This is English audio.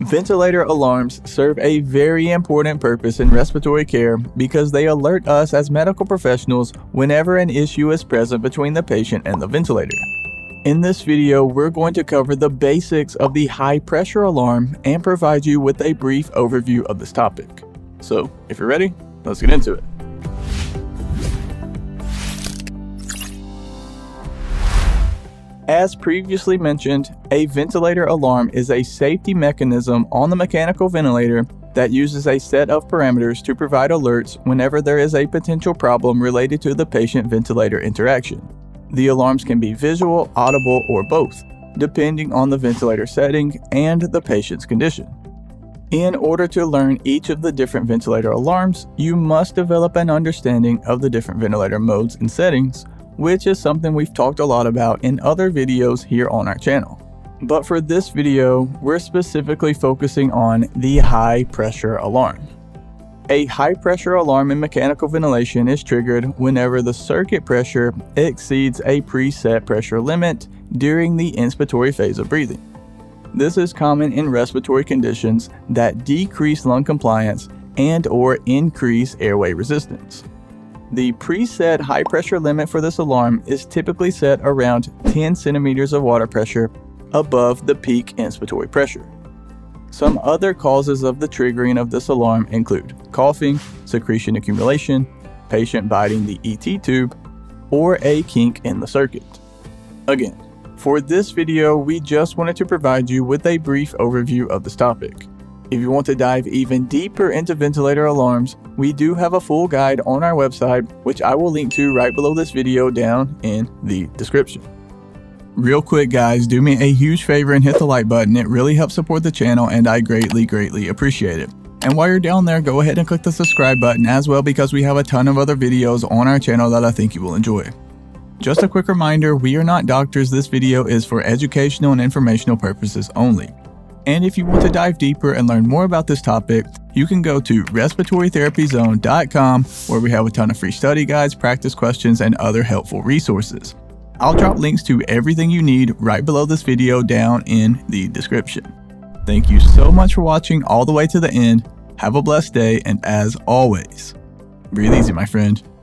Ventilator alarms serve a very important purpose in respiratory care because they alert us as medical professionals whenever an issue is present between the patient and the ventilator. In this video, we're going to cover the basics of the high pressure alarm and provide you with a brief overview of this topic. So, if you're ready, let's get into it. As previously mentioned, a ventilator alarm is a safety mechanism on the mechanical ventilator that uses a set of parameters to provide alerts whenever there is a potential problem related to the patient-ventilator interaction. The alarms can be visual, audible, or both, depending on the ventilator setting and the patient's condition. In order to learn each of the different ventilator alarms, you must develop an understanding of the different ventilator modes and settings, which is something we've talked a lot about in other videos here on our channel. But for this video, we're specifically focusing on the high pressure alarm. A high pressure alarm in mechanical ventilation is triggered whenever the circuit pressure exceeds a preset pressure limit during the inspiratory phase of breathing. This is common in respiratory conditions that decrease lung compliance and/or increase airway resistance. The preset high pressure limit for this alarm is typically set around 10 centimeters of water pressure above the peak inspiratory pressure. Some other causes of the triggering of this alarm include coughing, secretion accumulation, patient biting the ET tube, or a kink in the circuit. Again, for this video, we just wanted to provide you with a brief overview of this topic. If you want to dive even deeper into ventilator alarms, we do have a full guide on our website, which I will link to right below this video down in the description. Real quick guys, do me a huge favor and hit the like button. It really helps support the channel and I greatly appreciate it. And while you're down there, go ahead and click the subscribe button as well because we have a ton of other videos on our channel that I think you will enjoy. Just a quick reminder, we are not doctors. This video is for educational and informational purposes only. And if you want to dive deeper and learn more about this topic, you can go to respiratorytherapyzone.com where we have a ton of free study guides, practice questions, and other helpful resources. I'll drop links to everything you need right below this video down in the description. Thank you so much for watching all the way to the end. Have a blessed day, and as always, breathe easy, my friend.